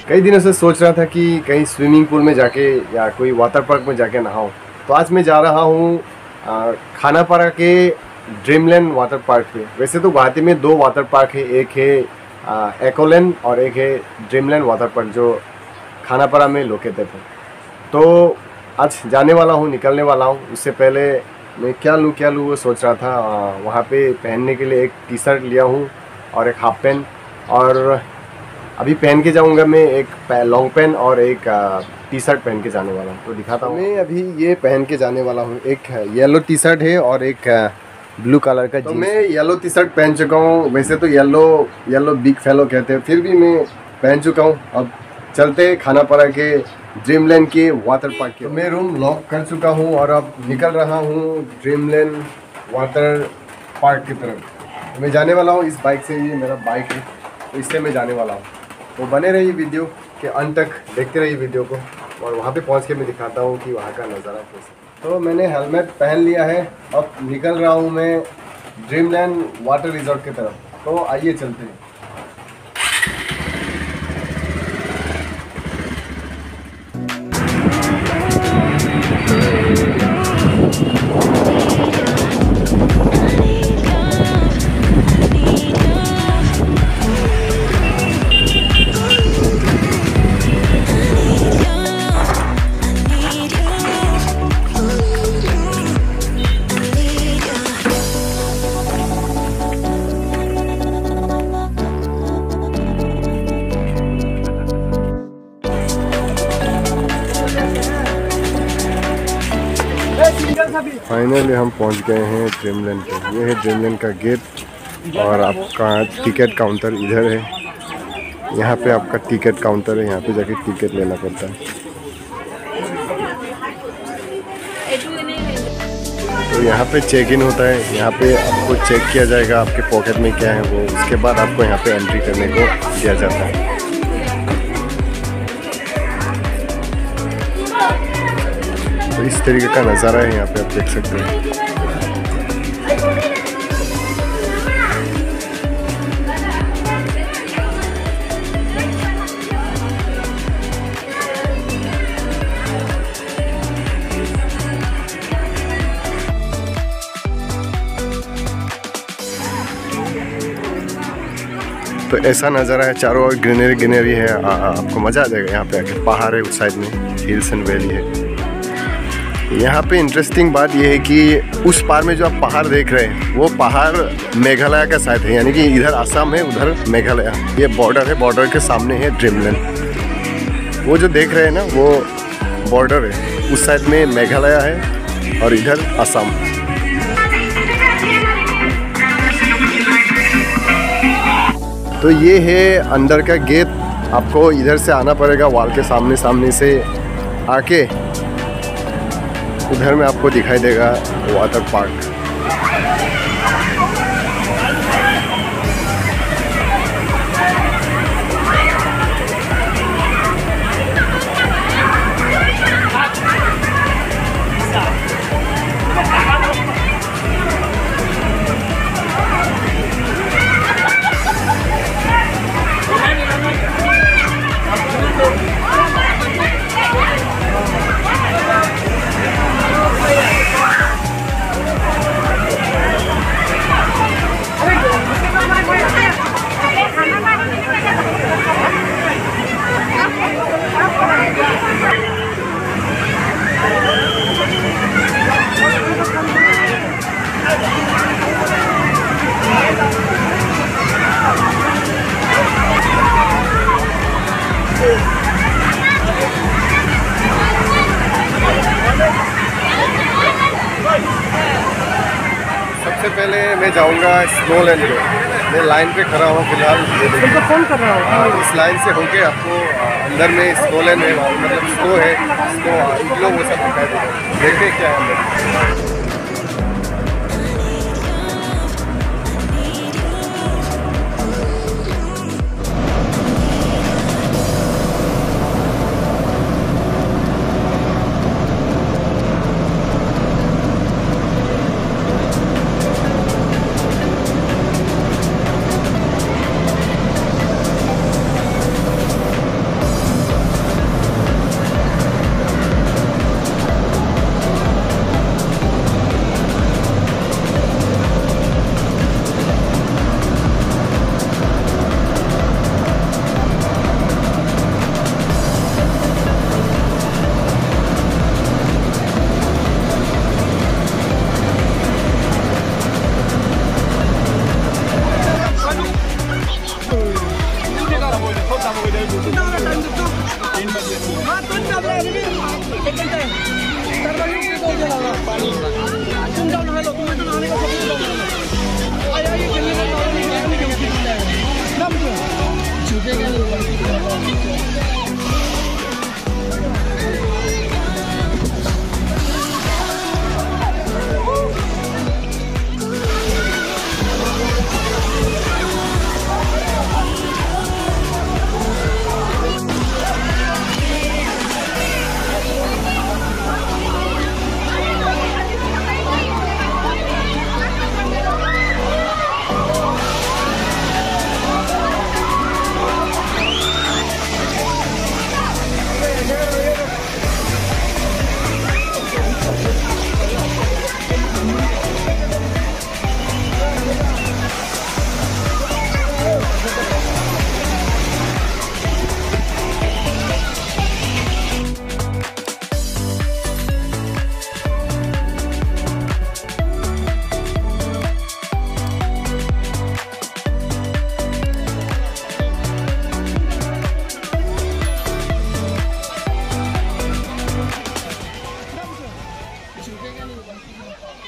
कई दिनों से सोच रहा था कि कहीं स्विमिंग पूल में जाके या कोई वाटर पार्क में जाके नहाऊं। तो आज मैं जा रहा हूँ खानापारा के ड्रीमलैंड वाटर पार्क पे। वैसे तो गुवाहाटी में 2 वाटर पार्क है, एक है एक्वालैंड और एक है ड्रीमलैंड वाटर पार्क जो खानापारा में लोकेटेड है। तो आज जाने वाला हूँ, निकलने वाला हूँ। उससे पहले मैं क्या लूँ वो सोच रहा था। वहाँ पे पहनने के लिए एक टी शर्ट लिया हूँ और एक हाफ पैंट, और अभी पहन के जाऊंगा मैं एक लॉन्ग पैंट और एक टी शर्ट पहन के जाने वाला हूँ। तो दिखाता हूँ। मैं अभी ये पहन के जाने वाला हूँ। एक येलो टी शर्ट है और एक ब्लू कलर का। तो मैं येलो टी शर्ट पहन चुका हूँ। वैसे तो येलो बिग फेलो कहते हैं, फिर भी मैं पहन चुका हूँ। अब चलते हैं खानापारा के ड्रीमलैंड के वाटर पार्क के। तो मैं रूम लॉक कर चुका हूँ और अब निकल रहा हूँ ड्रीमलैंड वाटर पार्क की तरफ। मैं जाने वाला हूँ इस बाइक से, ये मेरा बाइक है, तो इससे मैं जाने वाला हूँ। तो बने रहिए वीडियो के अंत तक, देखते रहिए वीडियो को, और वहाँ पे पहुँच के मैं दिखाता हूँ कि वहाँ का नज़ारा कैसा। तो मैंने हेलमेट पहन लिया है, अब निकल रहा हूँ मैं ड्रीमलैंड वाटर रिजॉर्ट की तरफ। तो आइए चलते हैं। फाइनली हम पहुंच गए हैं ड्रीमलैंड पे। ये है ड्रीमलैंड का गेट और आपका टिकट काउंटर इधर है। यहाँ पे आपका टिकट काउंटर है, यहाँ पे जाके टिकट लेना पड़ता है। तो यहाँ पे चेक इन होता है, यहाँ पे आपको चेक किया जाएगा आपके पॉकेट में क्या है वो, उसके बाद आपको यहाँ पे एंट्री करने को दिया जाता है। तो इस तरीके का नज़ारा है यहाँ पे, आप देख सकते हैं। तो ऐसा नज़ारा है, चारों ओर ग्रीनरी है। आपको मज़ा आ जाएगा यहाँ पे आके। पहाड़ है उस साइड में, हिल्स एंड वैली है। यहाँ पे इंटरेस्टिंग बात यह है कि उस पार में जो आप पहाड़ देख रहे हैं वो पहाड़ मेघालय का साइड है, यानी कि इधर असम है, उधर मेघालय। ये बॉर्डर है, बॉर्डर के सामने है ड्रीमलैंड। वो जो देख रहे हैं ना वो बॉर्डर है, उस साइड में मेघालय है और इधर असम। तो ये है अंदर का गेट। आपको इधर से आना पड़ेगा, वॉल के सामने से आके उधर में आपको दिखाई देगा वाटर पार्क। सबसे पहले मैं जाऊंगा स्नोलैंड पे। मैं लाइन पे खड़ा हूँ फिलहाल, ये फोन कर रहा हूँ। इस लाइन से होके आपको अंदर में स्नोलैंड है, मतलब स्नो है, स्नो इग्लो वो सब दिखाई देगा। देखते क्या है अंदर। तुम जाओ नहा लो, तुम्हें तो नहाने का शौक है। आया ये खेलने का कारण नहीं है, नहीं खेलते ना मुझे छूटेगा नहीं। छूटेगा नहीं।